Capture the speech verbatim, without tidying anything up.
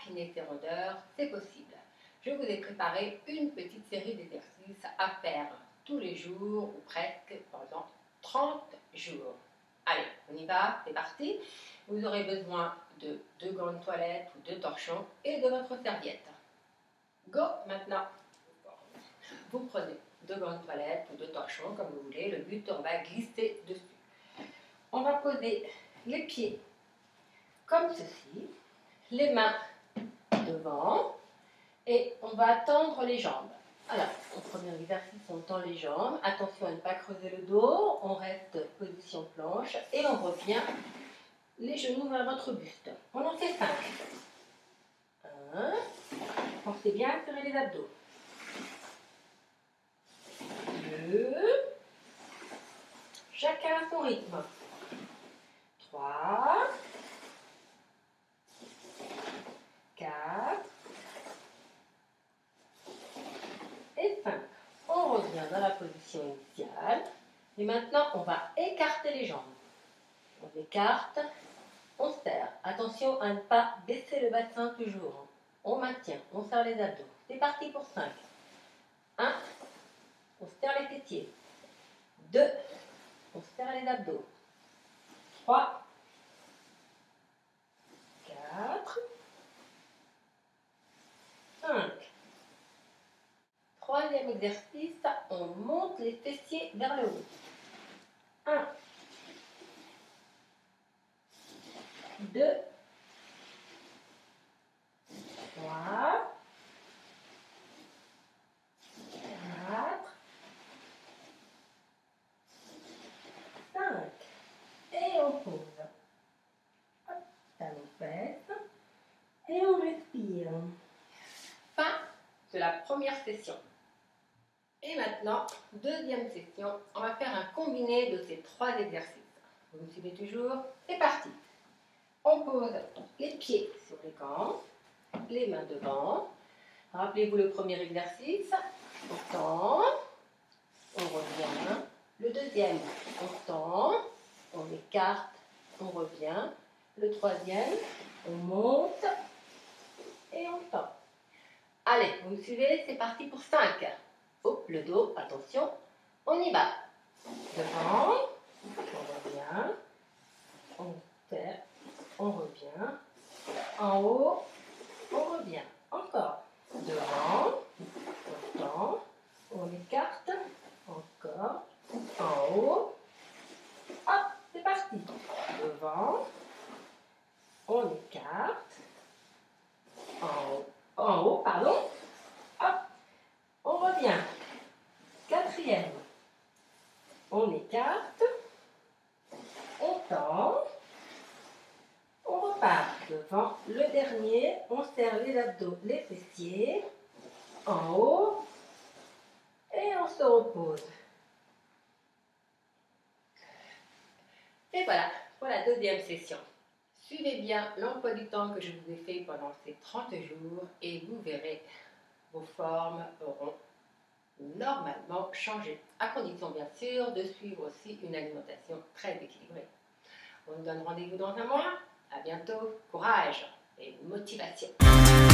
affiner ses rondeurs, c'est possible. Je vous ai préparé une petite série d'exercices à faire tous les jours ou presque pendant trente jours. Allez, on y va, c'est parti. Vous aurez besoin de deux gants de toilette ou deux torchons et de votre serviette. Go maintenant. Vous prenez deux gants de toilette ou deux torchons, comme vous voulez. Le but, on va glisser dessus. On va poser les pieds comme ceci, les mains devant et on va tendre les jambes. Alors, au premier exercice, on tend les jambes. Attention à ne pas creuser le dos. On reste position planche et on revient les genoux vers votre buste. On en fait cinq. un. Pensez bien à serrer les abdos. deux. Chacun à son rythme. trois. quatre. Et cinq. On revient dans la position initiale. Et maintenant, on va écarter les jambes. On écarte, on serre. Attention à ne pas baisser le bassin toujours. On maintient, on serre les abdos. C'est parti pour cinq. un. On serre les fessiers. deux. On serre les abdos. trois. quatre. cinq. Troisième exercice, on monte les fessiers vers le haut. un. deux. trois. quatre. cinq. Et on pose. Hop, talon fesse. Et on respire. Fin de la première session. Et maintenant, deuxième session, on va faire un combiné de ces trois exercices. Vous me suivez toujours? C'est parti. On pose les pieds sur les gants, les mains devant. Rappelez-vous le premier exercice. On tend, on revient. Le deuxième, on tend, on écarte, on revient. Le troisième, on monte et on tend. Allez, vous me suivez? C'est parti pour cinq. Oh, le dos, attention, on y va. Devant, on revient, on serre, on revient. En haut, on revient. Encore. Devant, on tend, on écarte, encore. En haut, hop, c'est parti. Devant, on écarte. En haut, en haut, pardon. Hop, on revient. Quatrième, on écarte, on tend, on repart. Devant le dernier, on serre les abdos, les fessiers, en haut, et on se repose. Et voilà, pour la deuxième session. Suivez bien l'emploi du temps que je vous ai fait pendant ces trente jours et vous verrez, vos formes auront normalement changé, à condition bien sûr de suivre aussi une alimentation très équilibrée. On nous donne rendez-vous dans un mois. À bientôt, courage et motivation.